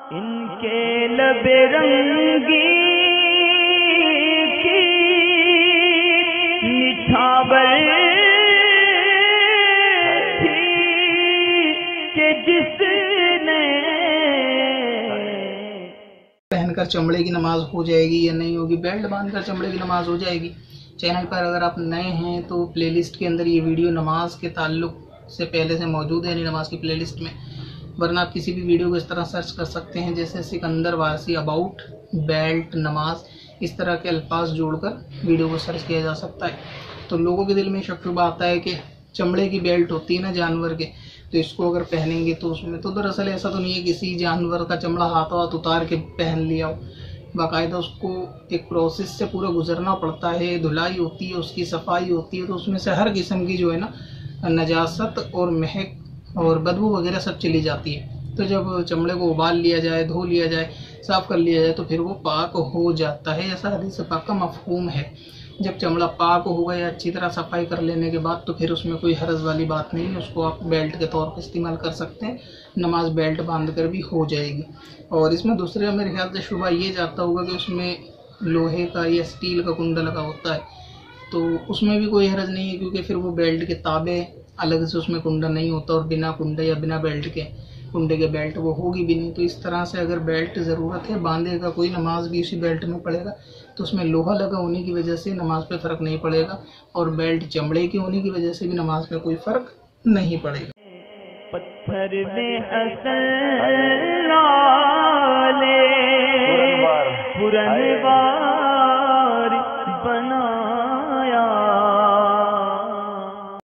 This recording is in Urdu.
ان کے لب رنگی کی نچھاور تھی کہ جس نے پہن کر چمڑے کی نماز ہو جائے گی یا نہیں ہوگی، بیلٹ باندھ کر چمڑے کی نماز ہو جائے گی۔ چینل پر اگر آپ نئے ہیں تو پلے لسٹ کے اندر یہ ویڈیو نماز کے تعلق سے پہلے سے موجود ہے، یعنی نماز کی پلے لسٹ میں، ورنہ آپ کسی بھی ویڈیو کو اس طرح سرچ کر سکتے ہیں جیسے سکندر وارسی اباؤٹ بیلٹ نماز، اس طرح کے الفاظ جوڑ کر ویڈیو کو سرچ کیا جا سکتا ہے۔ تو لوگوں کے دل میں شک شبہ آتا ہے کہ چمڑے کی بیلٹ ہوتی ہے نا جانور کے، تو اس کو اگر پہنیں گے تو اس میں تو دراصل ایسا تو نہیں ہے کسی جانور کا چمڑا ہاتھوں ہاتھ اتار کے پہن لیا ہو، باقاعدہ اس کو ایک پروسیس سے پورا گزرنا پڑتا ہے، دھلائی ہوتی ہے، اس کی صفائی ہوتی ہے، تو اس میں سے ہر قسم کی جو ہے نا نجاست اور مہک اور بدبو وغیرہ سب چلی جاتی ہے۔ تو جب چمڑے کو ابال لیا جائے، دھو لیا جائے، صاف کر لیا جائے تو پھر وہ پاک ہو جاتا ہے، ایسا حدیث پاک کا مفہوم ہے۔ جب چمڑا پاک ہو گیا اچھی طرح صفائی کر لینے کے بعد تو پھر اس میں کوئی حرج والی بات نہیں ہے، اس کو آپ بیلٹ کے طور پر استعمال کر سکتے ہیں، نماز بیلٹ باندھ کر بھی ہو جائے گی۔ اور اس میں دوسرے میرے خیال سے شبہ یہ جاتا ہوگا کہ اس میں لوہے کا یا اسٹیل کا کنڈا لگا ہوتا ہے، تو اس میں بھی کوئی حرج نہیں ہے کیونکہ پھر وہ بیلٹ کے تابع الگ سے اس میں کنڈا نہیں ہوتا، اور بنا کنڈے یا بنا بیلٹ کے کنڈے کے بیلٹ وہ ہوگی بھی نہیں۔ تو اس طرح سے اگر بیلٹ ضرورت ہے باندھے گا کوئی، نماز بھی اسی بیلٹ میں پڑھے گا، تو اس میں لوہا لگا ہونے کی وجہ سے نماز پہ فرق نہیں پڑے گا، اور بیلٹ چمڑے کی ہونے کی وجہ سے بھی نماز پہ کوئی فرق نہیں پڑے گا۔ پتھر میں حسن لالے پرنوار